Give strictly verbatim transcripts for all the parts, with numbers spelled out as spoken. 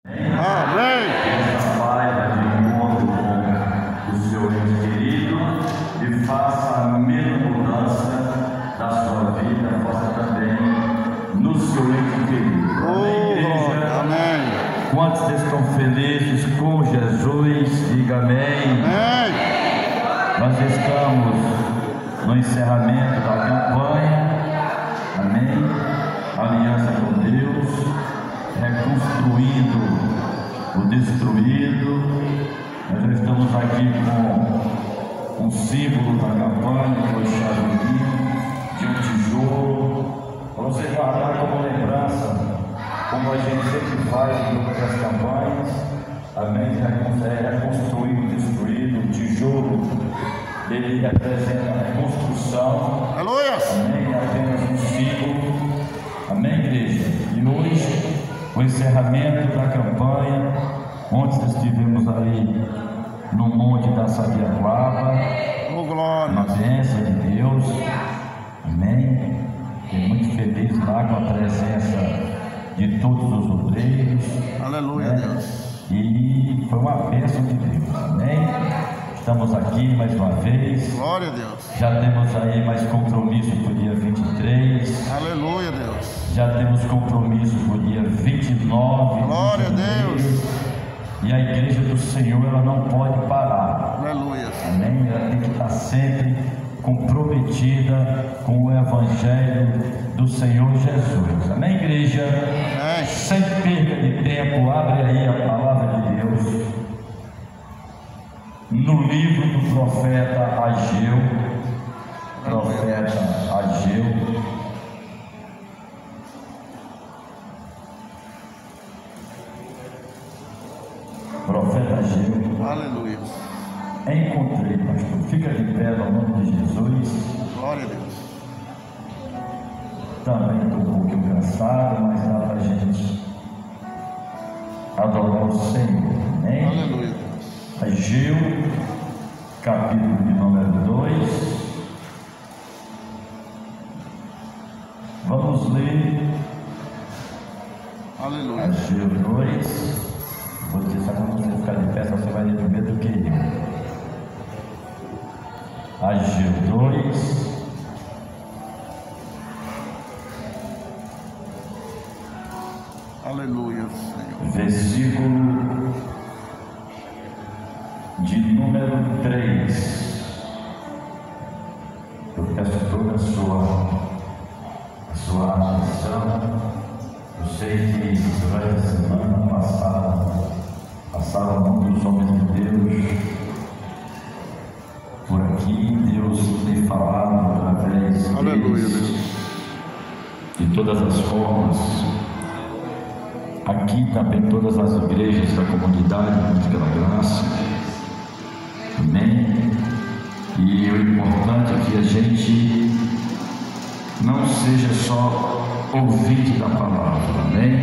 Amém. Essa paz de encontro com o seu ente querido e faça a mesma mudança da sua vida, faça também no seu ente querido. Amém, igreja? Amém. Quantos estão felizes com Jesus? Diga amém. Amém. Nós estamos no encerramento da campanha. Amém. Aliança com Deus, reconstruindo o destruído. Nós já estamos aqui com um símbolo da campanha, que foi o chavezinho de um tijolo, para você guardar como lembrança, como a gente sempre faz em todas as campanhas. Amém. É reconstruir o destruído. O tijolo, ele representa a reconstrução. Aleluia. Amém. É apenas um símbolo. Amém, igreja? E hoje, o encerramento da campanha. Ontem estivemos ali no Monte da Sabiaguaba. Oh, glória. Na bênção de Deus. Amém. Fiquei muito feliz lá com a presença de todos os obreiros. Aleluia, né? Deus. E foi uma bênção de Deus. Amém. Estamos aqui mais uma vez. Glória a Deus. Já temos aí mais compromisso para o dia vinte e três. Aleluia, Deus. Já temos compromisso para o dia vinte e nove. Glória a Deus. E a igreja do Senhor, ela não pode parar. Aleluia. Amém? Ela tem que estar sempre comprometida com o Evangelho do Senhor Jesus. Amém, igreja? Amém. Sem perda de tempo, abre aí a palavra de Deus no livro do profeta Ageu. Profeta Ageu. Profeta Ageu. Aleluia. Encontrei, pastor. Fica de pé no nome de Jesus. Glória a Deus. Também estou um pouquinho cansado, mas dá para a gente adorar o Senhor. Amém? Aleluia. Ageu, capítulo de número dois. Vamos ler Aleluia. Ageu dois. Vou dizer só quando você ficar de pé, só você vai ler primeiro do que eu. Ageu dois. Aleluia, Senhor. Versículo de número três. Eu peço toda a sua, a sua atenção. Eu sei que durante a semana passada passaram muitos homens de Deus por aqui. Deus tem falado através Aleluia, deles, Deus. de todas as formas. Aqui também todas as igrejas da comunidade, muito pela graça. Amém? E o importante é que a gente não seja só ouvinte da palavra, amém?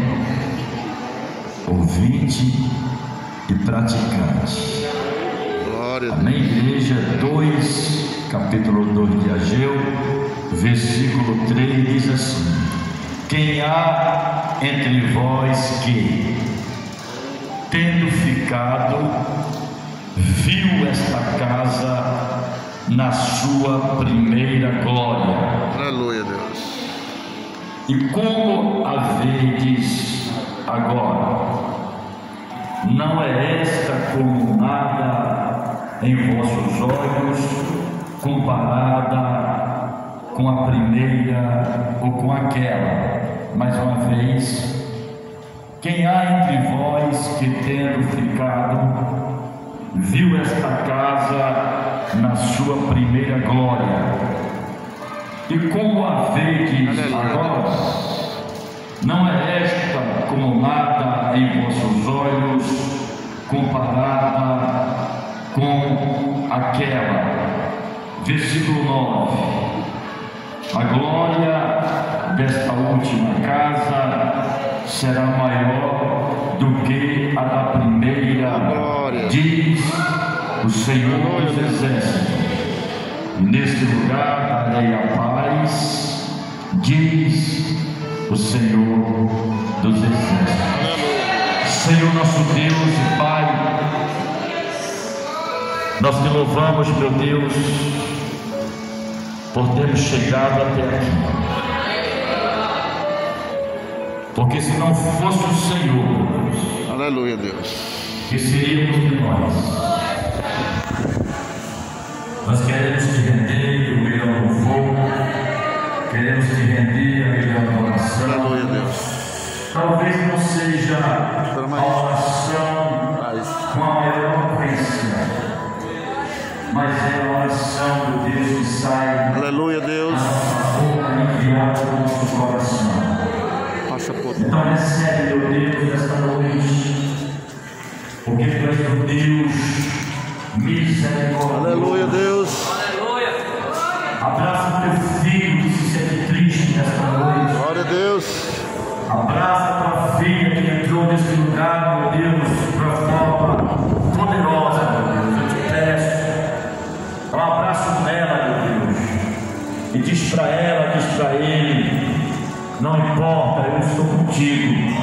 Ouvinte e praticante. Glória a Deus. Amém, igreja? dois, capítulo dois de Ageu, versículo três diz assim: quem há entre vós que, tendo ficado, viu esta casa na sua primeira glória? Aleluia, Deus. E como a vedes agora? Não é esta como nada em vossos olhos, comparada com a primeira ou com aquela? Mais uma vez, quem há entre vós que, tendo ficado, viu esta casa na sua primeira glória? E como a vedes agora? Não é esta como nada em vossos olhos, comparada com aquela? Versículo nove. A glória desta última casa será maior do que a da primeira, diz o Senhor dos Exércitos. E neste lugar darei a paz, diz o Senhor dos Exércitos. Senhor nosso Deus e Pai, nós te louvamos, meu Deus, por termos chegado até aqui. Porque se não fosse o Senhor, Aleluia, Deus. que seríamos de nós? Nós queremos te render o melhor louvor, queremos te render a melhor oração. Aleluia, Deus. Talvez não seja a oração com a maior eloquência, mas é a oração do Deus que sai Aleluia, Deus. da nossa boca enviada do nosso coração. Passa por Então recebe, meu Deus, nesta noite, porque tu és o Deus misericordioso. Aleluia, Deus. Abraça teu filho que se sente triste nesta noite. Glória a Deus. Abraça tua filha que entrou nesse lugar, meu Deus, de uma forma poderosa, meu Deus. Eu te peço, dá um abraço nela, meu Deus, e diz para ela, diz para ele: não importa, eu estou contigo.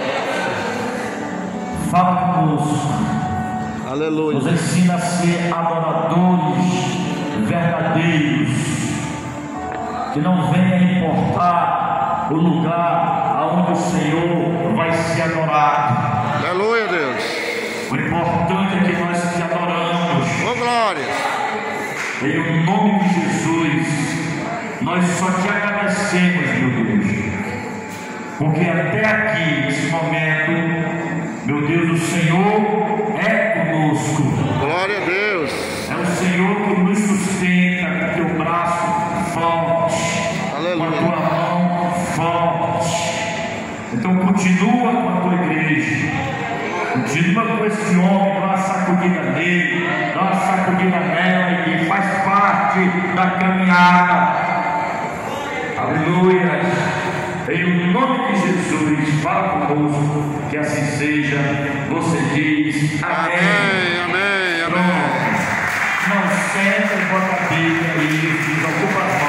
Fala conosco. Aleluia. Nos ensina a ser adoradores verdadeiros, que não venha importar o lugar aonde o Senhor vai ser adorado. Aleluia, Deus. O importante é que nós te adoramos. Ô, glória. Em o nome de Jesus, nós só te agradecemos, meu Deus, porque até aqui, nesse momento, meu Deus, o Senhor é conosco. Glória a Deus. É o Senhor que nos sustenta com teu braço forte, Aleluia. com a tua mão forte. Então continua com a tua igreja, continua com esse homem, dá uma sacudida nele, dá uma sacudida nela, e faz parte da caminhada. Aleluia. Em nome de Jesus, fala conosco, que assim seja. Você diz amém. Amém, amém, amém. Não senta e bota a Bíblia aí, desocupa as mãos.